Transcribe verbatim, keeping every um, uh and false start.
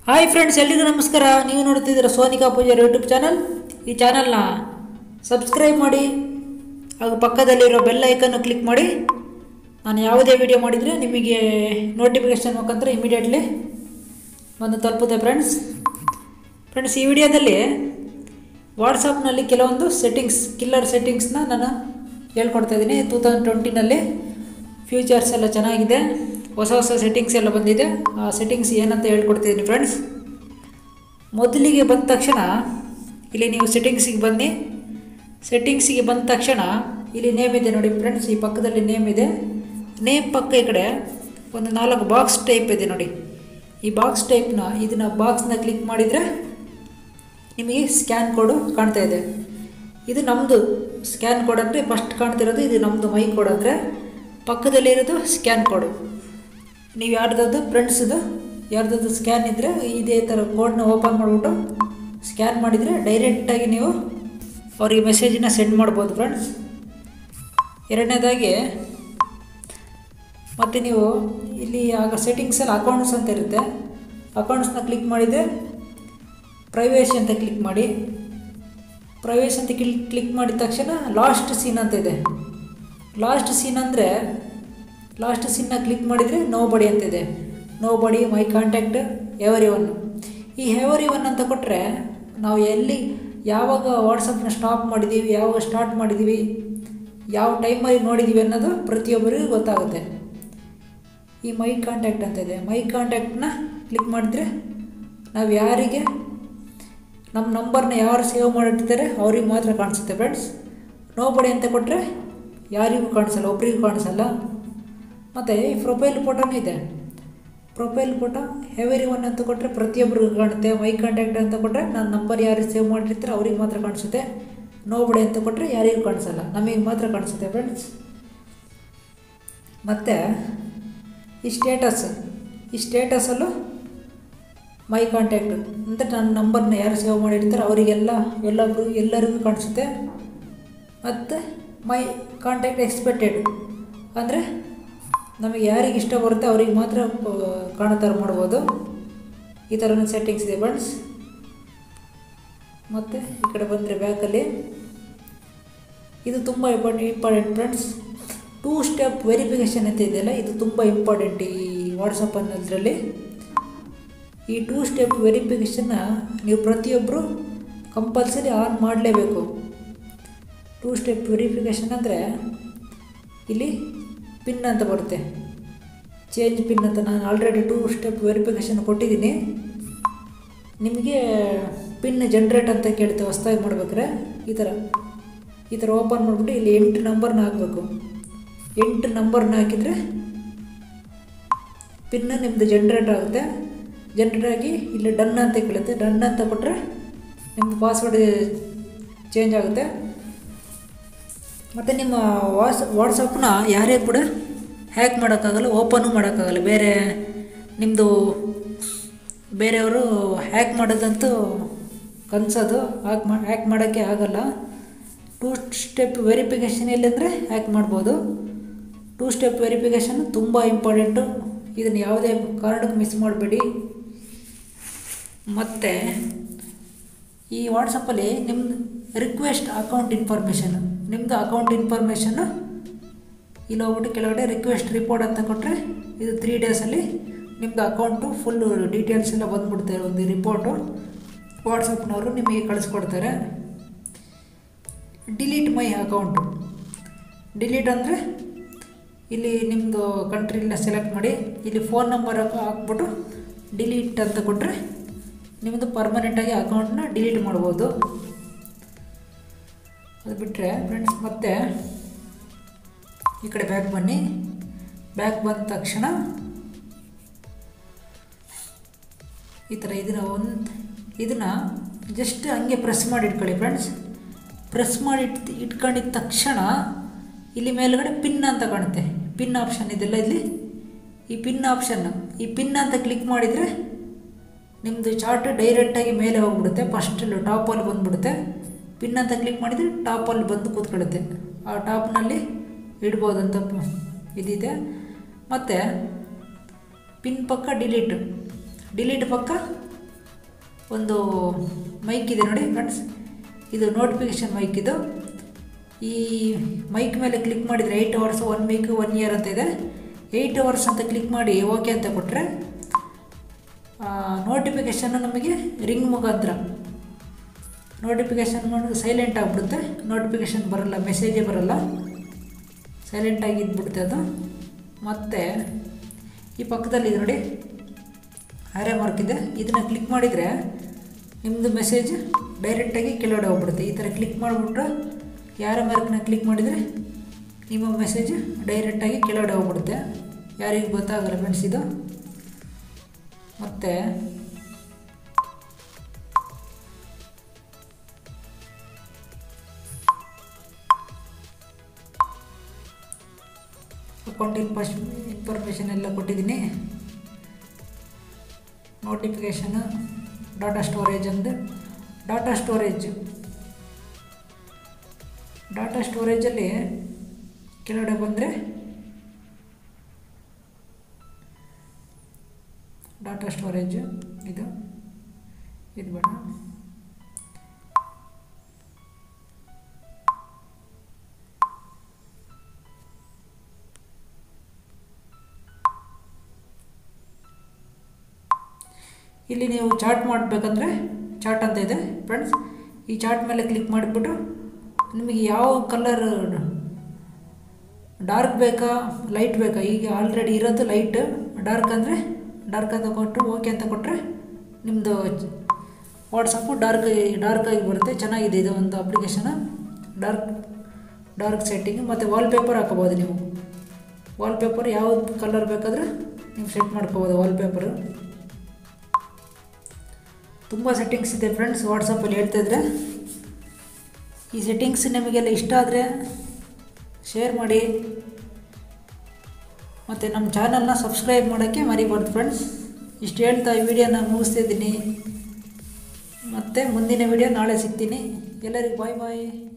Hi friends, ಎಲ್ರಿಗೂ ನಮಸ್ಕಾರ. ನೀವು ನೋಡ್ತಿದ್ದೀರಾ ಸೋನಿಕಾ ಪೂಜಾರಿ ಯೂಟ್ಯೂಬ್ ಚಾನಲ್. ಈ ಚಾನಲ್ನ ಸಬ್ಸ್ಕ್ರೈಬ್ ಮಾಡಿ ಹಾಗೂ ಪಕ್ಕದಲ್ಲಿರೋ ಬೆಲ್ ಐಕನ್ನು ಕ್ಲಿಕ್ ಮಾಡಿ. ನಾನು ಯಾವುದೇ ವಿಡಿಯೋ ಮಾಡಿದರೆ ನಿಮಗೆ ನೋಟಿಫಿಕೇಷನ್ ಮುಖಾಂತರ ಇಮಿಡಿಯೇಟ್ಲಿ ಬಂದು ತಲುಪುತ್ತೆ. ಫ್ರೆಂಡ್ಸ್ ಫ್ರೆಂಡ್ಸ್ ಈ ವಿಡಿಯೋದಲ್ಲಿ ವಾಟ್ಸಪ್ನಲ್ಲಿ ಕೆಲವೊಂದು ಸೆಟ್ಟಿಂಗ್ಸ್ ಕಿಲ್ಲರ್ ಸೆಟ್ಟಿಂಗ್ಸ್ನ ನಾನು ಹೇಳ್ಕೊಡ್ತಾ ಇದ್ದೀನಿ. ಟೂ ತೌಸಂಡ್ ಟ್ವೆಂಟಿನಲ್ಲಿ ಫ್ಯೂಚರ್ಸ್ ಎಲ್ಲ ಚೆನ್ನಾಗಿದೆ, ಹೊಸ ಹೊಸ ಸೆಟ್ಟಿಂಗ್ಸ್ ಎಲ್ಲ ಬಂದಿದೆ. ಆ ಸೆಟ್ಟಿಂಗ್ಸ್ ಏನಂತ ಹೇಳ್ಕೊಡ್ತಿದ್ದೀನಿ ಫ್ರೆಂಡ್ಸ್. ಮೊದಲಿಗೆ ಬಂದ ತಕ್ಷಣ ಇಲ್ಲಿ ನೀವು ಸೆಟ್ಟಿಂಗ್ಸಿಗೆ ಬನ್ನಿ. ಸೆಟ್ಟಿಂಗ್ಸಿಗೆ ಬಂದ ತಕ್ಷಣ ಇಲ್ಲಿ ನೇಮ್ ಇದೆ ನೋಡಿ ಫ್ರೆಂಡ್ಸ್, ಈ ಪಕ್ಕದಲ್ಲಿ ನೇಮ್ ಇದೆ. ನೇಮ್ ಪಕ್ಕ ಈ ಕಡೆ ಒಂದು ನಾಲ್ಕು ಬಾಕ್ಸ್ ಟೈಪ್ ಇದೆ ನೋಡಿ. ಈ ಬಾಕ್ಸ್ ಟೈಪ್ನ ಇದನ್ನು ಬಾಕ್ಸ್ನ ಕ್ಲಿಕ್ ಮಾಡಿದರೆ ನಿಮಗೆ ಸ್ಕ್ಯಾನ್ ಕೋಡು ಕಾಣ್ತಾ ಇದೆ. ಇದು ನಮ್ಮದು ಸ್ಕ್ಯಾನ್ ಕೋಡ್ ಅಂದರೆ ಫಸ್ಟ್ ಕಾಣ್ತಿರೋದು ಇದು ನಮ್ಮದು ಮೈ ಕೋಡ್. ಅಂದರೆ ಪಕ್ಕದಲ್ಲಿರೋದು ಸ್ಕ್ಯಾನ್ ಕೋಡು. ನೀವು ಯಾರ್ದಾದ್ರು ಫ್ರೆಂಡ್ಸ್ದು ಯಾರ್ದಾದ್ರು ಸ್ಕ್ಯಾನ್ ಇದ್ದರೆ ಇದೇ ಥರ ಕೋಡ್ನ ಓಪನ್ ಮಾಡಿಬಿಟ್ಟು ಸ್ಕ್ಯಾನ್ ಮಾಡಿದರೆ ಡೈರೆಕ್ಟಾಗಿ ನೀವು ಅವರಿಗೆ ಮೆಸೇಜನ್ನ ಸೆಂಡ್ ಮಾಡ್ಬೋದು ಫ್ರೆಂಡ್ಸ್. ಎರಡನೇದಾಗಿ ಮತ್ತು ನೀವು ಇಲ್ಲಿ ಆಗ ಸೆಟ್ಟಿಂಗ್ಸಲ್ಲಿ ಅಕೌಂಟ್ಸ್ ಅಂತ ಇರುತ್ತೆ. ಅಕೌಂಟ್ಸ್ನ ಕ್ಲಿಕ್ ಮಾಡಿದರೆ ಪ್ರೈವೇಸಿ ಅಂತ ಕ್ಲಿಕ್ ಮಾಡಿ. ಪ್ರೈವೇಸಿ ಅಂತ ಕ್ಲಿಕ್ ಕ್ಲಿಕ್ ಮಾಡಿದ ತಕ್ಷಣ ಲಾಸ್ಟ್ ಸೀನ್ ಅಂತ ಇದೆ. ಲಾಸ್ಟ್ ಸೀನ್ ಅಂದರೆ ಲಾಸ್ಟ್ ಸೀನ್ನ ಕ್ಲಿಕ್ ಮಾಡಿದರೆ ನೋ ಬಡಿ ಅಂತಿದೆ. Nobody, my contact, everyone. ಈ ಎವರಿ ಒನ್ ಅಂತ ಕೊಟ್ಟರೆ ನಾವು ಎಲ್ಲಿ ಯಾವಾಗ ವಾಟ್ಸಪ್ನ ಸ್ಟಾಪ್ ಮಾಡಿದ್ದೀವಿ, ಯಾವಾಗ ಸ್ಟಾರ್ಟ್ ಮಾಡಿದ್ದೀವಿ, ಯಾವ ಟೈಮಲ್ಲಿ ನೋಡಿದ್ದೀವಿ ಅನ್ನೋದು ಪ್ರತಿಯೊಬ್ಬರಿಗೂ ಗೊತ್ತಾಗುತ್ತೆ. ಈ ಮೈ ಕಾಂಟ್ಯಾಕ್ಟ್ ಅಂತಿದೆ. ಮೈ ಕಾಂಟ್ಯಾಕ್ಟ್ನ ಕ್ಲಿಕ್ ಮಾಡಿದರೆ ನಾವು ಯಾರಿಗೆ ನಮ್ಮ ನಂಬರ್ನ ಯಾರು ಸೇವ್ ಮಾಡಿರ್ತಾರೆ ಅವ್ರಿಗೆ ಮಾತ್ರ ಕಾಣಿಸುತ್ತೆ ಫ್ರೆಂಡ್ಸ್. ನೋ ಬಡಿ ಅಂತ ಕೊಟ್ಟರೆ ಯಾರಿಗೂ ಕಾಣಿಸಲ್ಲ, ಒಬ್ರಿಗೂ ಕಾಣಿಸಲ್ಲ. ಮತ್ತು ಈ ಪ್ರೊಫೈಲ್ ಫೋಟೋನೂ ಇದೆ. ಪ್ರೊಫೈಲ್ ಫೋಟೋ ಎವರಿ ಒನ್ ಅಂತ ಕೊಟ್ಟರೆ ಪ್ರತಿಯೊಬ್ಬರಿಗೂ ಕಾಣುತ್ತೆ. ಮೈ ಕಾಂಟ್ಯಾಕ್ಟ್ ಅಂತ ಕೊಟ್ಟರೆ ನನ್ನ ನಂಬರ್ ಯಾರು ಸೇವ್ ಮಾಡಿರ್ತಾರೆ ಅವ್ರಿಗೆ ಮಾತ್ರ ಕಾಣಿಸುತ್ತೆ. ನೋ ಬಡಿ ಅಂತ ಕೊಟ್ಟರೆ ಯಾರಿಗೂ ಕಾಣಿಸಲ್ಲ, ನಮಗೆ ಮಾತ್ರ ಕಾಣಿಸುತ್ತೆ ಫ್ರೆಂಡ್ಸ್. ಮತ್ತು ಈ ಸ್ಟೇಟಸ್ ಈ ಸ್ಟೇಟಸಲ್ಲೂ ಮೈ ಕಾಂಟ್ಯಾಕ್ಟ್ ಅಂದರೆ ನನ್ನ ನಂಬರ್ನ ಯಾರು ಸೇವ್ ಮಾಡಿರ್ತಾರೆ ಅವರಿಗೆಲ್ಲ ಎಲ್ಲರಿಗೂ ಎಲ್ಲರಿಗೂ ಕಾಣಿಸುತ್ತೆ. ಮತ್ತು ಮೈ ಕಾಂಟ್ಯಾಕ್ಟ್ ಎಕ್ಸ್ಪೆಕ್ಟೆಡ್ ಅಂದರೆ ನಮಗೆ ಯಾರಿಗೆ ಇಷ್ಟ ಬರುತ್ತೆ ಅವ್ರಿಗೆ ಮಾತ್ರ ಕಾಣೋ ಥರ ಮಾಡ್ಬೋದು. ಈ ಥರನೂ ಸೆಟ್ಟಿಂಗ್ಸ್ ಇದೆ ಫ್ರೆಂಡ್ಸ್. ಮತ್ತು ಈ ಕಡೆ ಬಂದರೆ ಬ್ಯಾಕಲ್ಲಿ ಇದು ತುಂಬ important important friends. Two step verification ಅಂತ ಇದೆಯಲ್ಲ, ಇದು ತುಂಬ ಇಂಪಾರ್ಟೆಂಟ್ ಈ ವಾಟ್ಸಪ್ ಅನ್ನೋದ್ರಲ್ಲಿ. ಈ ಟೂ ಸ್ಟೆಪ್ ವೆರಿಫಿಕೇಷನ್ನ ನೀವು ಪ್ರತಿಯೊಬ್ಬರು ಕಂಪಲ್ಸರಿ ಆನ್ ಮಾಡಲೇಬೇಕು. ಟೂ ಸ್ಟೆಪ್ ವೆರಿಫಿಕೇಷನ್ ಅಂದರೆ ಇಲ್ಲಿ ಪಿನ್ ಅಂತ ಬರುತ್ತೆ, ಚೇಂಜ್ ಪಿನ್ ಅಂತ. ನಾನು ಆಲ್ರೆಡಿ ಟೂ ಸ್ಟೆಪ್ ವೆರಿಫಿಕೇಷನ್ ಕೊಟ್ಟಿದ್ದೀನಿ. ನಿಮಗೆ ಪಿನ್ ಜನ್ರೇಟ್ ಅಂತ ಕೇಳುತ್ತೆ ಹೊಸದಾಗಿ ಮಾಡ್ಬೇಕಾದ್ರೆ. ಈ ಥರ ಈ ಥರ ಓಪನ್ ಮಾಡಿಬಿಟ್ಟು ಇಲ್ಲಿ ಎಂಟು ನಂಬರ್ನ ಹಾಕಬೇಕು. ಎಂಟು ನಂಬರ್ನ ಹಾಕಿದರೆ ಪಿನ್ ನಿಮ್ಮದು ಜನ್ರೇಟ್ ಆಗುತ್ತೆ. ಜನ್ರೇಟ್ ಆಗಿ ಇಲ್ಲಿ ಡನ್ ಅಂತ ಕೇಳುತ್ತೆ. ಡನ್ ಅಂತ ಕೊಟ್ಟರೆ ನಿಮ್ಮದು ಪಾಸ್ವರ್ಡ್ ಚೇಂಜ್ ಆಗುತ್ತೆ. ಮತ್ತು ನಿಮ್ಮ ವಾಟ್ಸ್ ವಾಟ್ಸಪ್ನ ಯಾರೇ ಕೂಡ ಹ್ಯಾಕ್ ಮಾಡೋಕ್ಕಾಗಲ್ಲ, ಓಪನು ಮಾಡೋಕ್ಕಾಗಲ್ಲ. ಬೇರೆ ನಿಮ್ಮದು ಬೇರೆಯವರು ಹ್ಯಾಕ್ ಮಾಡೋದಂತೂ ಕನಸದು. ಹ್ಯಾಕ್ ಮಾ ಹ್ಯಾಕ್ ಮಾಡೋಕ್ಕೆ ಆಗಲ್ಲ. ಟೂ ಸ್ಟೆಪ್ ವೆರಿಫಿಕೇಷನ್ ಎಲ್ಲಂದರೆ ಹ್ಯಾಕ್ ಮಾಡ್ಬೋದು. ಟೂ ಸ್ಟೆಪ್ ವೆರಿಫಿಕೇಷನ್ ತುಂಬ ಇಂಪಾರ್ಟೆಂಟು. ಇದನ್ನು ಯಾವುದೇ ಕಾರಣಕ್ಕೆ ಮಿಸ್ ಮಾಡಬೇಡಿ. ಮತ್ತು ಈ ವಾಟ್ಸಪ್ಪಲ್ಲಿ ನಿಮ್ಮದು ರಿಕ್ವೆಸ್ಟ್ ಅಕೌಂಟ್ ಇನ್ಫಾರ್ಮೇಷನ್, ನಿಮ್ಮದು ಅಕೌಂಟ್ ಇನ್ಫಾರ್ಮೇಷನ್ನು ಇಲ್ಲಿ ಹೋಗ್ಬಿಟ್ಟು ಕೆಳಗಡೆ ರಿಕ್ವೆಸ್ಟ್ ರಿಪೋರ್ಟ್ ಅಂತ ಕೊಟ್ಟರೆ ಇದು ತ್ರೀ ಡೇಸಲ್ಲಿ ನಿಮ್ಮದು ಅಕೌಂಟು ಫುಲ್ಲು ಡೀಟೇಲ್ಸ್ ಎಲ್ಲ ಬಂದುಬಿಡ್ತಾರೆ. ಒಂದು ರಿಪೋರ್ಟು ವಾಟ್ಸಪ್ನವರು ನಿಮಗೆ ಕಳಿಸ್ಕೊಡ್ತಾರೆ. Delete my account. ಡಿಲೀಟ್ ಅಂದರೆ ಇಲ್ಲಿ ನಿಮ್ಮದು ಕಂಟ್ರಿನ ಸೆಲೆಕ್ಟ್ ಮಾಡಿ ಇಲ್ಲಿ ಫೋನ್ ನಂಬರ್ ಹಾಕ್ಬಿಟ್ಟು ಡಿಲೀಟ್ ಅಂತ ಕೊಟ್ಟರೆ ನಿಮ್ಮದು ಪರ್ಮನೆಂಟಾಗಿ ಅಕೌಂಟನ್ನ ಡಿಲೀಟ್ ಮಾಡ್ಬೋದು. ಅದು ಬಿಟ್ಟರೆ ಫ್ರೆಂಡ್ಸ್ ಮತ್ತೆ ಈ ಕಡೆ ಬ್ಯಾಕ್ ಬನ್ನಿ. ಬ್ಯಾಕ್ ಬಂದ ತಕ್ಷಣ ಈ ಥರ ಇದನ್ನು ಒಂದು ಇದನ್ನು ಜಸ್ಟ್ ಹಂಗೆ ಪ್ರೆಸ್ ಮಾಡಿ ಇಟ್ಕೊಳ್ಳಿ ಫ್ರೆಂಡ್ಸ್. ಪ್ರೆಸ್ ಮಾಡಿ ಇಟ್ ಇಟ್ಕೊಂಡಿದ್ದ ತಕ್ಷಣ ಇಲ್ಲಿ ಮೇಲುಗಡೆ ಪಿನ್ ಅಂತ ಕಾಣುತ್ತೆ. ಪಿನ್ ಆಪ್ಷನ್ ಇದೆಲ್ಲ ಇಲ್ಲಿ. ಈ ಪಿನ್ ಆಪ್ಷನ್ನು ಈ ಪಿನ್ ಅಂತ ಕ್ಲಿಕ್ ಮಾಡಿದರೆ ನಿಮ್ಮದು ಚಾರ್ಟ್ ಡೈರೆಕ್ಟಾಗಿ ಮೇಲೆ ಹೋಗ್ಬಿಡುತ್ತೆ. ಫಸ್ಟ್ ಟಾಪಲ್ಲಿ ಬಂದುಬಿಡುತ್ತೆ. ಪಿನ್ ಅಂತ ಕ್ಲಿಕ್ ಮಾಡಿದರೆ ಟಾಪಲ್ಲಿ ಬಂದು ಕೂತ್ಕೊಳ್ಳುತ್ತೆ. ಆ ಟಾಪ್ನಲ್ಲಿ ಇಡ್ಬೋದಂತ ಇದಿದೆ. ಮತ್ತು ಪಿನ್ ಪಕ್ಕ ಡಿಲೀಟ್ ಡಿಲೀಟ್ ಪಕ್ಕ ಒಂದು ಮೈಕ್ ಇದೆ ನೋಡಿ ಫ್ರೆಂಡ್ಸ್, ಇದು ನೋಟಿಫಿಕೇಷನ್ ಮೈಕ್. ಇದು ಈ ಮೈಕ್ ಮೇಲೆ ಕ್ಲಿಕ್ ಮಾಡಿದರೆ eight hours, one week, one year ಅಂತ ಇದೆ. ಏಯ್ಟ್ ಅವರ್ಸ್ ಅಂತ ಕ್ಲಿಕ್ ಮಾಡಿ ಓಕೆ ಅಂತ ಕೊಟ್ಟರೆ ನೋಟಿಫಿಕೇಷನ್ನು ನಮಗೆ ರಿಂಗ್ ಮುಖಾಂತರ ನೋಟಿಫಿಕೇಷನ್ ಮಾಡಿ ಸೈಲೆಂಟ್ ಆಗಿಬಿಡುತ್ತೆ. ನೋಟಿಫಿಕೇಷನ್ ಬರೋಲ್ಲ, ಮೆಸೇಜೇ ಬರೋಲ್ಲ, ಸೈಲೆಂಟಾಗಿ ಇದ್ಬಿಡುತ್ತೆ ಅದು. ಮತ್ತು ಈ ಪಕ್ಕದಲ್ಲಿ ನೋಡಿ ಆರೆ ಮಾರ್ಕ್ ಇದೆ, ಇದನ್ನು ಕ್ಲಿಕ್ ಮಾಡಿದರೆ ನಿಮ್ಮದು ಮೆಸೇಜ್ ಡೈರೆಕ್ಟಾಗಿ ಕೆಳಗಡೆ ಹೋಗ್ಬಿಡುತ್ತೆ. ಈ ಥರ ಕ್ಲಿಕ್ ಮಾಡಿಬಿಟ್ರೆ ಯಾರ ಮಾರ್ಕ್ನ ಕ್ಲಿಕ್ ಮಾಡಿದರೆ ನಿಮ್ಮ ಮೆಸೇಜ್ ಡೈರೆಕ್ಟಾಗಿ ಕೆಳಗಡೆ ಹೋಗ್ಬಿಡುತ್ತೆ, ಯಾರಿಗೂ ಗೊತ್ತಾಗಲ್ಲ ಫ್ರೆಂಡ್ಸ್ ಇದು. ಮತ್ತು ಅಕೌಂಟ್ ಇನ್ಫಾರ್ಮ್ ಇನ್ಫಾರ್ಮೇಷನ್ ಎಲ್ಲ ಕೊಟ್ಟಿದ್ದೀನಿ. ನೋಟಿಫಿಕೇಷನು, ಡಾಟಾ ಸ್ಟೋರೇಜ್ ಅಂದರೆ ಡಾಟಾ ಸ್ಟೋರೇಜ್ ಡಾಟಾ ಸ್ಟೋರೇಜಲ್ಲಿ ಕೆಳಗಡೆ ಬಂದರೆ ಡಾಟಾ ಸ್ಟೋರೇಜು ಇದು ಇದು ಬೇಡ. ಇಲ್ಲಿ ನೀವು ಚಾಟ್ ಮಾಡಬೇಕಂದ್ರೆ ಚಾಟ್ ಅಂತ ಇದೆ ಫ್ರೆಂಡ್ಸ್. ಈ ಚಾಟ್ ಮೇಲೆ ಕ್ಲಿಕ್ ಮಾಡಿಬಿಟ್ಟು ನಿಮಗೆ ಯಾವ ಕಲರ್ ಡಾರ್ಕ್ ಬೇಕಾ ಲೈಟ್ ಬೇಕಾ, ಈಗ ಆಲ್ರೆಡಿ ಇರೋದು ಲೈಟ್, ಡಾರ್ಕ್ ಅಂದರೆ ಡಾರ್ಕ್ ಅಂತ ಕೊಟ್ಟು ಓಕೆ ಅಂತ ಕೊಟ್ಟರೆ ನಿಮ್ಮದು ವಾಟ್ಸಪ್ಪು ಡಾರ್ಕ್ ಡಾರ್ಕಾಗಿ ಬರುತ್ತೆ. ಚೆನ್ನಾಗಿದೆ ಇದು ಒಂದು ಅಪ್ಲಿಕೇಶನು, ಡಾರ್ಕ್ ಡಾರ್ಕ್ ಸೆಟ್ಟಿಂಗ್. ಮತ್ತು ವಾಲ್ಪೇಪರ್ ಹಾಕೋಬೋದು ನೀವು. ವಾಲ್ಪೇಪರ್ ಯಾವ್ದು ಕಲರ್ ಬೇಕಾದರೆ ನೀವು ಸೆಟ್ ಮಾಡ್ಕೋಬೋದು. ವಾಲ್ಪೇಪರು ತುಂಬ ಸೆಟ್ಟಿಂಗ್ಸ್ ಇದೆ ಫ್ರೆಂಡ್ಸ್ ವಾಟ್ಸಪ್ಪಲ್ಲಿ ಹೇಳ್ತಾಯಿದ್ರೆ. ಈ ಸೆಟ್ಟಿಂಗ್ಸ್ ನಿಮಗೆಲ್ಲ ಇಷ್ಟ ಆದರೆ ಶೇರ್ ಮಾಡಿ, ಮತ್ತು ನಮ್ಮ ಚಾನಲ್ನ ಸಬ್ಸ್ಕ್ರೈಬ್ ಮಾಡೋಕ್ಕೆ ಮರಿಬಾರ್ದು ಫ್ರೆಂಡ್ಸ್. ಇಷ್ಟು ಹೇಳ್ತಾ ಈ ವಿಡಿಯೋನ ಮುಗಿಸ್ತಿದ್ದೀನಿ. ಮತ್ತು ಮುಂದಿನ ವಿಡಿಯೋ ನಾಳೆ ಸಿಗ್ತೀನಿ. ಎಲ್ಲರಿಗೂ ಬಾಯ್ ಬಾಯ್.